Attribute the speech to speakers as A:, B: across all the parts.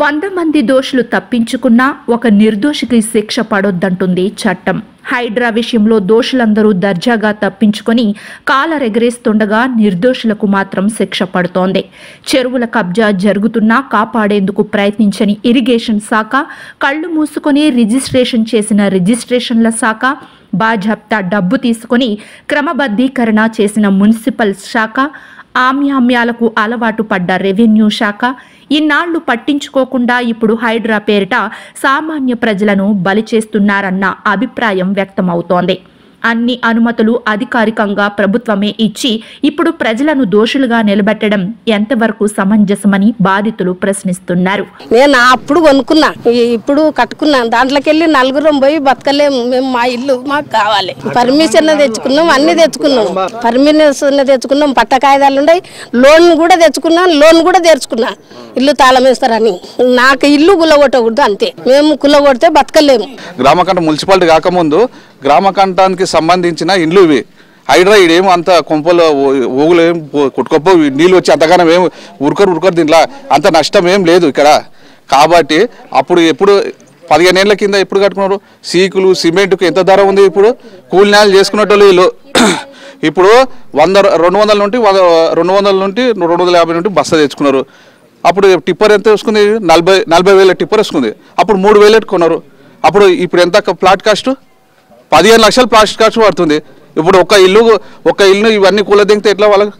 A: 100 మంది దోషులు తప్పించుకున్నా ఒక నిర్దోషికి శిక్ష పడొద్దంటుంది చట్టం. హైడ్రా విషయంలో దోషులందరూ దర్జాగా తప్పించుకొని కాలరెగరేస్తుండగా నిర్దోషులకు మాత్రం శిక్ష పడుతోంది. చెరువుల కబ్జా జరుగుతున్నా కాపాడేందుకు ప్రయత్నించని ఇరిగేషన్ శాఖ, కళ్లు మూసుకొని రిజిస్ట్రేషన్ చేసిన రిజిస్ట్రేషన్ల శాఖ, బాజాప్తా డబ్బు తీసుకొని క్రమబద్ధీకరణ చేసిన మున్సిపల్ శాఖ, ఆమ్యామ్యాలకు అలవాటు పడ్డ రెవెన్యూ శాఖ ఇన్నాళ్లు పట్టించుకోకుండా ఇప్పుడు హైడ్రా పేరిట సామాన్య ప్రజలను బలి చేస్తున్నారన్న అభిప్రాయం వ్యక్తమవుతోంది. అన్ని అనుమతులు అధికారికంగా ప్రభుత్వమే ఇచ్చి ఇప్పుడు ప్రజలను దోషులుగా నిలబెట్టడం ఎంతవరకు సమంజసమని బాధితులు ప్రశ్నిస్తున్నారు.
B: నేను అప్పుడు కొనుక్కున్నా, ఇప్పుడు కట్టుకున్నాను. దాంట్లోకి వెళ్ళి నలుగురం పోయి బతకలేము. మేము మా ఇల్లు మాకు కావాలి. పర్మిషన్ తెచ్చుకున్నాం, అన్ని తెచ్చుకున్నాం. పర్మిషన్ తెచ్చుకున్నాం, పట్ట కాయిదాలు ఉన్నాయి, లోన్ కూడా తెచ్చుకున్నాం, లోన్ కూడా తెచ్చుకున్నా. ఇల్లు తాళం వేస్తారని నాకు ఇల్లు కులగొట్టకూడదు, అంతే. మేము కులగొడితే బతకలేము.
C: గ్రామకంఠ మున్సిపాలిటీ కాకముందు గ్రామకంఠానికి సంబంధించిన ఇండ్లు ఇవి. హైడ్రా ఇడేమో అంత కొంపలో ఓగులు ఏం కొట్టుకోపో నీళ్ళు వచ్చి అంతగానం ఏం ఉరకరు దీంట్లో అంత నష్టం ఏం లేదు ఇక్కడ. కాబట్టి అప్పుడు ఎప్పుడు 15 ఏళ్ల కింద ఎప్పుడు కట్టుకున్నారు? సీకులు సిమెంట్కు ఎంత ధర ఉంది. ఇప్పుడు కూలినాలు చేసుకునేటోళ్ళు వీళ్ళు. ఇప్పుడు 200 నుండి 250 నుండి బస్తా తెచ్చుకున్నారు. అప్పుడు టిప్పర్ ఎంత వేసుకుంది? 40 వేల టిప్పర్ వేసుకుంది. అప్పుడు 3,000 ఎట్టుకున్నారు. ఇప్పుడు ఎంత ప్లాట్ కాస్ట్? 15 లక్షలు ప్లాట్ కాస్ట్ పడుతుంది. ఇప్పుడు ఒక ఇల్లు ఇవన్నీ కూల దిగితే ఎట్లా? వాళ్ళకి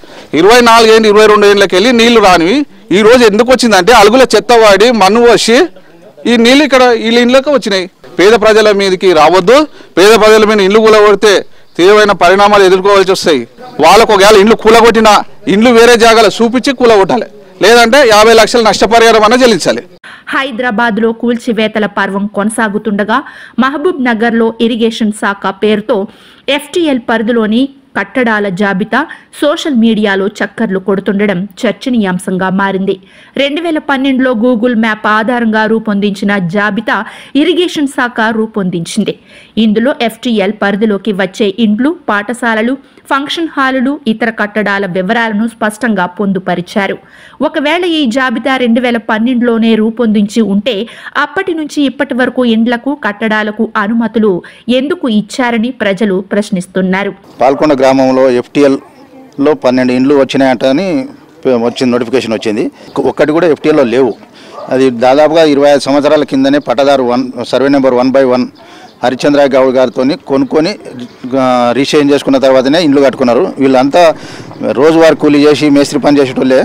C: 24 ఏళ్ళు 22 ఏళ్ళకి వెళ్ళి నీళ్లు రానివి ఈ రోజు ఎందుకు వచ్చిందంటే అలుగుల చెత్త వాడి మన్ను వచ్చి ఈ నీళ్ళు ఇక్కడ వీళ్ళ ఇళ్ళకి వచ్చినాయి. పేద ప్రజల మీదకి రావద్దు. పేద ప్రజల మీద ఇల్లు కూలగొడితే తీవ్రమైన పరిణామాలు ఎదుర్కోవాల్సి వస్తాయి. వాళ్ళకు ఒకవేళ ఇల్లు కూలగొట్టినా ఇండ్లు వేరే జాగాలో చూపించి కూలగొట్టాలి, లేదంటే 50 లక్షల నష్టపరిహారం అన్న చెల్లించాలి.
A: హైదరాబాద్ లో కూల్చివేతల పర్వం కొనసాగుతుండగా మహబూబ్ నగర్ లో ఇరిగేషన్ శాఖ పేరుతో FTL పరిధిలోని కట్టడాల జాబితా సోషల్ మీడియాలో చక్కర్లు కొడుతుండడం చర్చనీయాంశంగా మారింది. 2012లో గూగుల్ మ్యాప్ ఆధారంగా రూపొందించిన జాబితా ఇరిగేషన్ శాఖ రూపొందించింది. ఇందులో FTL పరిధిలోకి వచ్చే ఇండ్లు, పాఠశాలలు, ఫంక్షన్ హాలులు, ఇతర కట్టడాల వివరాలను స్పష్టంగా పొందుపరిచారు. ఒకవేళ ఈ జాబితా 2012లోనే రూపొందించి ఉంటే అప్పటి నుంచి ఇప్పటి వరకు ఇండ్లకు, కట్టడాలకు అనుమతులు ఎందుకు ఇచ్చారని ప్రజలు ప్రశ్నిస్తున్నారు.
D: పాల్కొండ గ్రామంలో FTLలో 12 ఇండ్లు వచ్చినాయని నోటిఫికేషన్ వచ్చింది. ఒక్కటి కూడా FTLలో లేవు. అది దాదాపుగా 25 సంవత్సరాల కిందనే పట్టదారు సర్వే నెంబర్ 1/1 హరిచంద్ర గౌడ్ గారితో కొనుక్కొని రిజిస్ట్రేషన్ చేసుకున్న తర్వాతనే ఇండ్లు కట్టుకున్నారు. వీళ్ళంతా రోజువారీ కూలీ చేసి మేస్త్రి పని చేసేటోళ్ళే.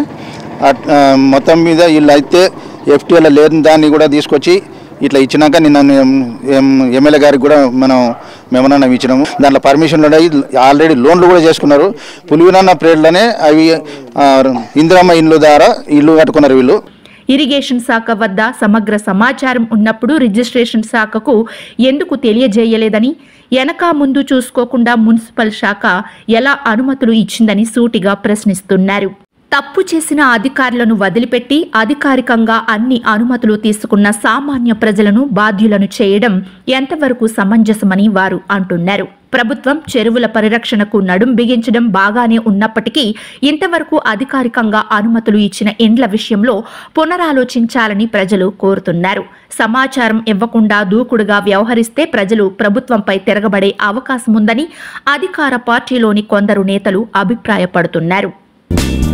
D: మొత్తం మీద వీళ్ళు అయితే FTL లేని దాన్ని కూడా తీసుకొచ్చి ఇట్లా ఇచ్చినాక నిన్న ఎమ్మెల్యే గారికి కూడా మనం మెమోరాండం ఇచ్చినాము. దాంట్లో పర్మిషన్లు ఉన్నాయి, ఆల్రెడీ లోన్లు కూడా చేసుకున్నారు. పులివినన్న ప్రేడ్లనే అవి ఇందిరమ్మ ఇండ్ల ద్వారా ఇల్లు కట్టుకున్నారు వీళ్ళు.
A: ఇరిగేషన్ శాఖ వద్ద సమగ్ర సమాచారం ఉన్నప్పుడు రిజిస్ట్రేషన్ శాఖకు ఎందుకు తెలియజేయలేదని, వెనక ముందు చూసుకోకుండా మున్సిపల్ శాఖ ఎలా అనుమతులు ఇచ్చిందని సూటిగా ప్రశ్నిస్తున్నారు. తప్పు చేసిన అధికారులను వదిలిపెట్టి అధికారికంగా అన్ని అనుమతులు తీసుకున్న సామాన్య ప్రజలను బాధ్యులను చేయడం ఎంతవరకు సమంజసమని వారు అంటున్నారు. ప్రభుత్వం చెరువుల పరిరక్షణకు నడుం బిగించడం బాగానే ఉన్నప్పటికీ ఇంతవరకు అధికారికంగా అనుమతులు ఇచ్చిన ఇండ్ల విషయంలో పునరాలోచించాలని ప్రజలు కోరుతున్నారు. సమాచారం ఇవ్వకుండా దూకుడుగా వ్యవహరిస్తే ప్రజలు ప్రభుత్వంపై తిరగబడే అవకాశముందని అధికార పార్టీలోని కొందరు నేతలు అభిప్రాయపడుతున్నారు.